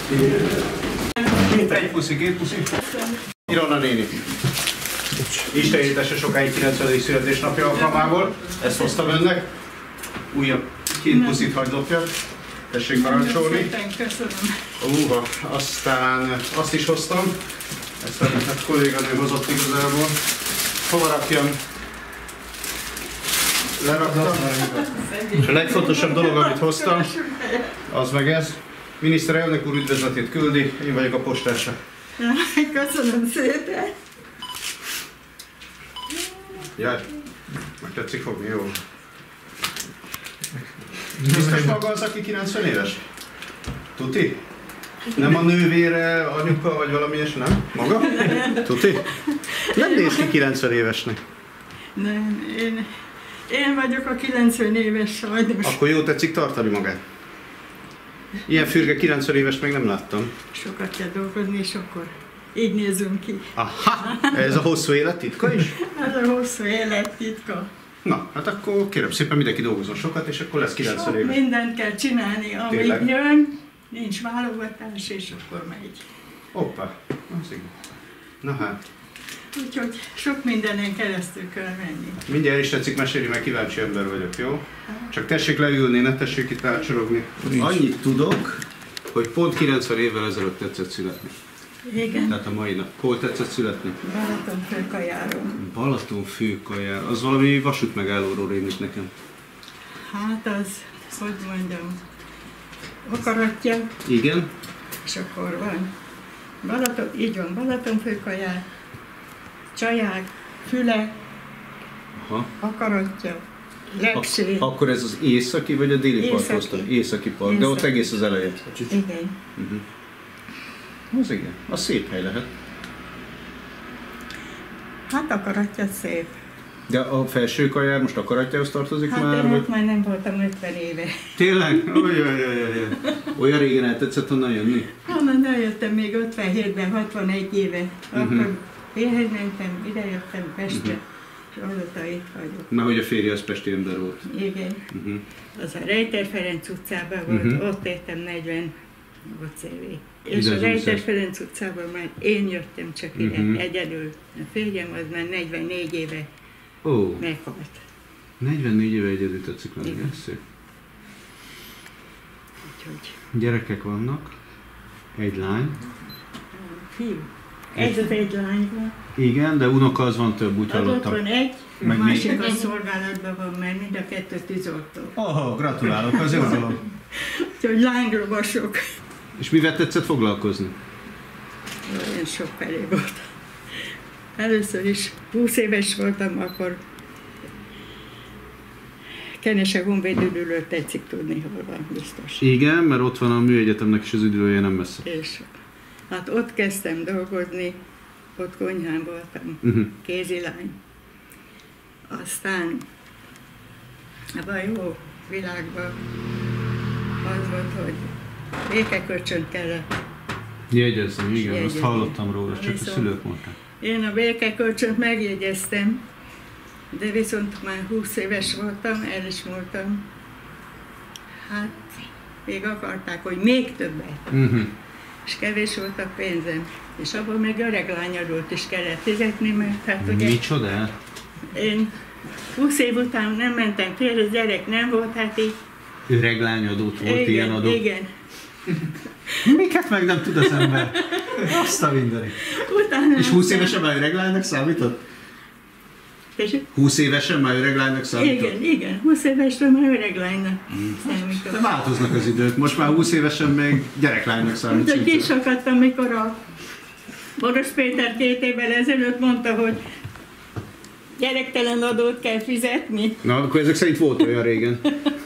Egy puszi, két puszi. Ironna néni. Isten éltesse sokáig 90. születésnapja alkalmából. Ezt hoztam önnek. Újabb két puszit hagylopja. Tessék parancsolni. Köszönöm. Aztán azt is hoztam. Ezt a kolléganő hozott igazából. Hova rakjam? Leraktam. És a legfontosabb dolog, amit hoztam, az meg ez. Miniszterelnök úr üdvözletét küldi, én vagyok a postása. Köszönöm szépen. Jaj, meg tetszik fogni, jó. Biztos maga az, aki 90 éves? Tuti? Nem a nővére, anyuka, vagy valami ilyesmi, nem? Maga? Tuti? Nem néz ki 90 évesnek. Nem, én vagyok a 90 éves sajnos. Akkor jó tetszik tartani magát? Ilyen fürge 90 éves még nem láttam. Sokat kell dolgozni, és akkor így nézünk ki. Aha, ez a hosszú élet titka is? Ez a hosszú élet titka. Na, hát akkor kérem szépen mindenki dolgozzon sokat, és akkor lesz 90 Sok éves. mindent kell csinálni, amit Tényleg? jön, nincs válogatás, és akkor megy. Hoppá, az igen. Na hát. Úgyhogy sok mindenen keresztül kell menni. Mindjárt is tetszik mesélni, mert kíváncsi ember vagyok, jó? Csak tessék leülni, ne tessék itt átsorogni. Annyit tudok, hogy pont 90 évvel ezelőtt tetszett születni. Igen. Tehát a mai nap. Hol tetszett születni? Balatonfőkajáron. Balatonfőkajár. Az valami vasútmegállóról rémlik nekem. Hát az, hogy mondjam, akaratja, Igen? és akkor van így van, Balatonfőkajár, Csaják, Füle, Aha. akaratja, Lepsé. Akkor ez az északi vagy a déli part hoztam? Északi part, de ott egész az elején. Igen. Az igen, az szép hely lehet. Hát akaratja szép. De a felső kajár most akaratjához tartozik Hát már? én Vagy? ott már nem voltam 50 éve. Tényleg? Olyan régen el tetszett onnan jönni? Onnan eljöttem még 57-ben, 61 éve. Akkor élhez mentem, ide jöttem Pestre, és azóta itt vagyok. Mert hogy a férje az pesti ember volt. Igen. Az a Rejter Ferenc utcában volt, ott éltem 48 évig. És a Rejter Ferenc utcában már én jöttem csak ide, egyedül. A férjem az már 44 éve meghalt. 44 éve egyedül tetszik lenni, ez szép. Úgyhogy. Gyerekek vannak, egy lány. Fiú. Ez az egy lány van. Igen, de unoka az van több, úgy hallottam. Az ott van egy, a meg másik a szolgálatban van, mert mind a kettő tűzoltó. Gratulálok, az jó dolog. Úgyhogy lánylovasok. És mivel tetszett foglalkozni? Olyan sok felé volt. Először is 20 éves voltam, akkor Kenese Honvéd üdülő tetszik tudni, hol van, biztos. Igen, mert ott van a műegyetemnek is az üdülője, nem messze. És hát ott kezdtem dolgozni, ott konyhán voltam, kézilány. Aztán ebben a jó világban az volt, hogy békekölcsönt kellett. Jegyezzem, igen, azt hallottam róla, csak a szülők mondták. Én a békekölcsönt megjegyeztem, de viszont már 20 éves voltam, el is múltam. Hát még akarták, hogy még többet. És kevés volt a pénzem. És abban még öreg lányadót is kellett fizetni, mert hát ugye... Micsoda? Én 20 év után nem mentem félre, az gyerek nem volt, hát így... Öreg lányadót volt, igen, ilyen adó? Igen. Miket meg nem tud az ember? Azt a mindenit. És 20 évesen már öreg lánynak számított? 20 évesen már öreg lánynak számított? Igen, 20 évesen már öreg lánynak számított. De változnak az idők, most már 20 évesen még gyereklánynak számít. Úgyhogy kisakadtam, mikor a Boros Péter 2 évvel ezelőtt mondta, hogy gyerektelen adót kell fizetni. Na, akkor ezek szerint volt olyan régen.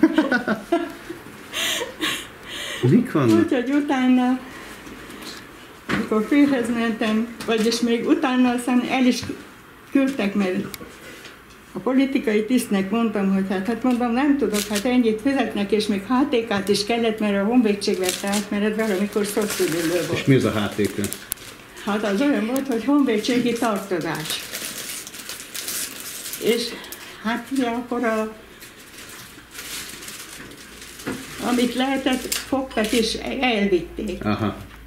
Mik vannak? Úgyhogy utána, amikor férhez mentem, vagyis még utána aztán el is küldtek, mert a politikai tisztnek mondtam, hogy hát mondom, nem tudok, hát ennyit fizetnek, és még HTK-t is kellett, mert a honvédség vette át, mert ez valamikor szociálidő volt. És mi az a HTK? Hát az olyan volt, hogy honvédségi tartozás. És hát ugye akkor amit lehetett, fogtak és elvitték. Aha.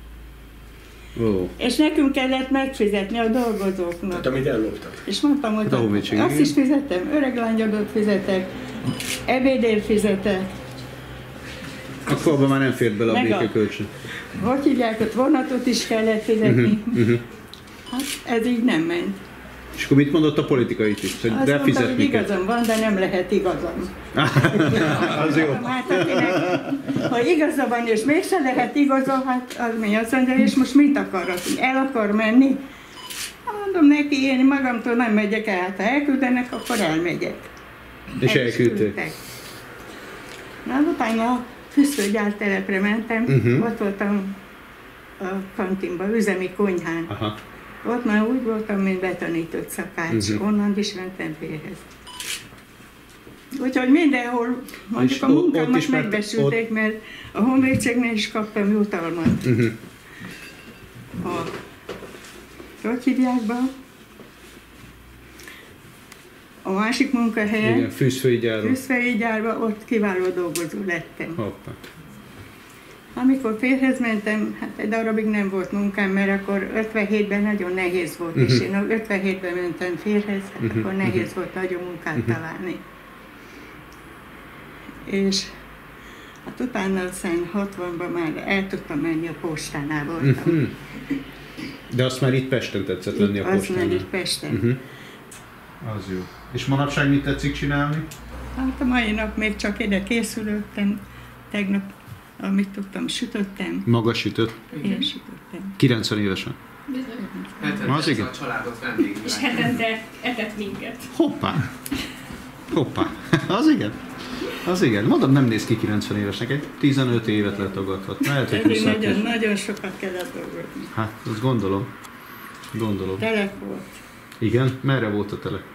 Ó. És nekünk kellett megfizetni a dolgozóknak. Tehát amit elloptak. És mondtam, hogy Hát a honvédség, azt igen. is fizettem, öreglányadót fizetek, ebédért fizetek, Akkor abban már nem fért bele a Meg a- békekölcsön. hogy hívják, ott vonatot is kellett fizetni. Hát ez így nem ment. És akkor mit mondott a politikai tiszt? Hogy Azt de mondta, hogy fizetni kell. igazam van, de nem lehet igazam. Az jó. Hát akinek, ha igaza van és mégse lehet igaza, hát az mi azt mondja, és most mit akarod? El akar menni? Mondom neki, én magamtól nem megyek el, ha elküldenek, akkor elmegyek. És El is elküldték. küldtek. Na, utána a fűszőgyártelepre mentem, ott voltam a kantinban, üzemi konyhán. Aha. Ott már úgy voltam, mint betanított szakács, onnan is mentem férhez. Úgyhogy mindenhol, mondjuk És a ott munkámat is, mert megbesülték, mert a honvédségnél is kaptam jutalmat. Hogy hívják be? A másik munkahelyen, Igen, fűszfőgyáró. Fűszfei gyárban, ott kiváló dolgozó lettem. Hoppá. Amikor férhez mentem, hát egy darabig nem volt munkám, mert akkor 57-ben nagyon nehéz volt, és én 57-ben mentem férhez, hát akkor nehéz volt nagyon munkát találni. És hát utána aztán 60-ban már el tudtam menni, a postánál voltam. De azt már itt Pesten tetszett lenni a Az már postánál. itt Pesten. Az jó. És manapság mit tetszik csinálni? Hát a mai nap még csak ide készülöttem, tegnap, amit tudtam, sütöttem, Maga sütött. én sütöttem. 90 évesen. Az igen. A családot vendégül. És hetente etett minket. Hoppá. Hoppá. Az igen. Az igen. Mondom, nem néz ki 90 évesnek. Egy 15 évet letagadhat. Lehet, hogy Pedig 26 nagyon, is. nagyon sokat kellett dolgozni. Hát, azt gondolom. Gondolom. Telek volt. Igen? Merre volt a tele?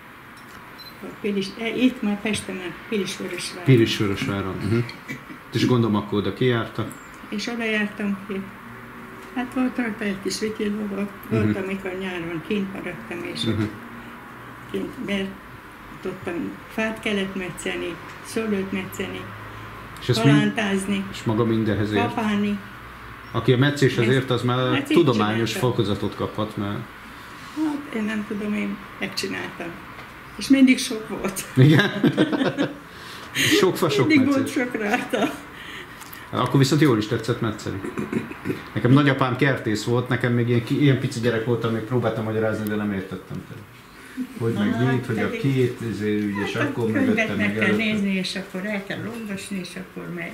Itt már Pesten, már Pilisvörösvár. Pilisvörösváron. És gondolom, akkor oda kijártak. És oda jártam ki. Hát volt rajta egy kis vitézlóba, volt, amikor nyáron kint maradtam, és ott kint, mert tudtam, fát kellett metszeni, szőlőt metszeni, És ezt mind, palántázni, és maga mindenhez ért. kapálni. Aki a metszéshez Ezt- ért, az már ezt így tudományos csináltam. fokozatot kaphat, mert... Hát én nem tudom, én megcsináltam. És mindig sok volt. Igen? Sok fa, sok Mindig volt metszés. sok rajta. Akkor viszont jól is tetszett metszeni. Nekem nagyapám kertész volt, nekem még ilyen pici gyerek voltam, még próbáltam magyarázni, de nem értettem. Hogy meg mit, hogy a két ügyes, Hát akkor a mögöttem, könyvet meg meg kell előttem. nézni, és akkor el kell olvasni, és akkor megy.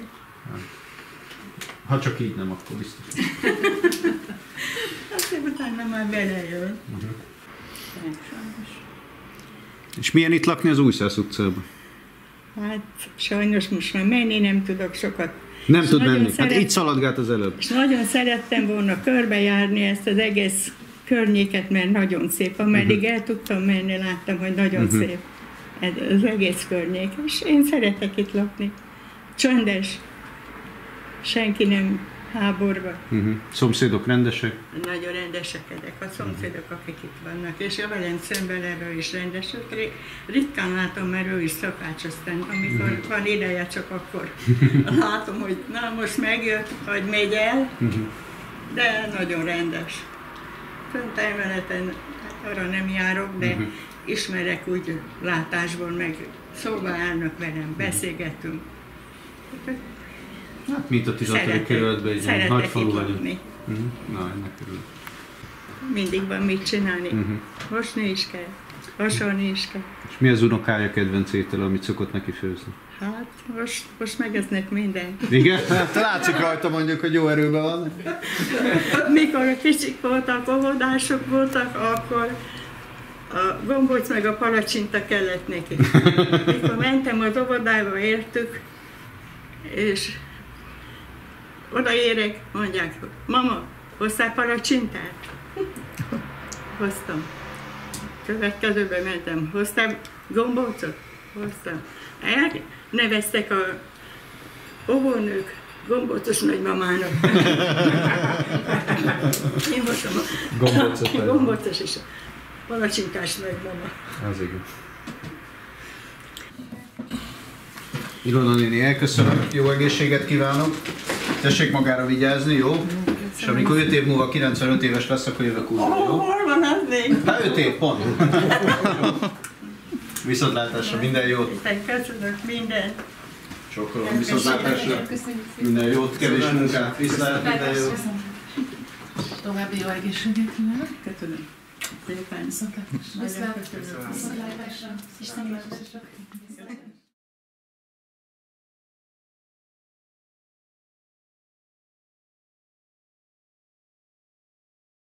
Ha csak így nem, akkor biztos. Aztán utána már belejön. Sajnos. És milyen itt lakni az Újszász utcában? Hát sajnos most már menni nem tudok sokat. Nem És tud nagyon menni. Hát szeret- itt szaladgált az előbb. És nagyon szerettem volna körbejárni ezt az egész környéket, mert nagyon szép. Ameddig el tudtam menni, láttam, hogy nagyon szép ez az egész környék. És én szeretek itt lakni. Csöndes. Senki nem háborba. Szomszédok rendesek. Nagyon rendesek ezek a szomszédok, akik itt vannak. És a velem szemben erről is rendes. Ritkán látom, mert ő is szakács, aztán amikor van ideje, csak akkor látom, hogy na most megjött, hogy megy el, de nagyon rendes. Fönt emeleten, hát arra nem járok, de ismerek úgy látásból, meg szóba állnak velem, beszélgetünk. Hát, mint a 16. kerületben egy ilyen nagy falu itt vagyunk. lakni. Na, ennek örülök. Mindig van mit csinálni. Mosni is kell, vasalni is kell. És mi az unokája kedvenc étele, amit szokott neki főzni? Hát most megesznek minden. Igen? Hát látszik rajta mondjuk, hogy jó erőben van. Mikor kicsik voltak, óvodások voltak, akkor a gombóc meg a palacsinta kellett neki. Mikor mentem az óvodába, értük, és odaérek, mondják, hogy mama, hoztál palacsintát? Hoztam. Következőben mentem, hoztál gombócot? Hoztam. Elneveztek a óvónők gombócos nagymamának. Én voltam a gombócos és a palacsintás nagymama. Az igen. Ilona néni, elköszönöm, jó egészséget kívánok. Tessék magára vigyázni, jó? És És amikor 5 év múlva 95 éves lesz, akkor jövök újra, jó? Hol van az még? Hát 5 év, pont. Viszontlátásra, minden jót. Köszönök mindent. Sokkal viszontlátásra. Minden jót, kevés munkát, viszlát, minden jót. További jó egészséget kívánok. Köszönöm szépen. Viszontlátásra. Nagyon köszönöm. Viszontlátásra. Isten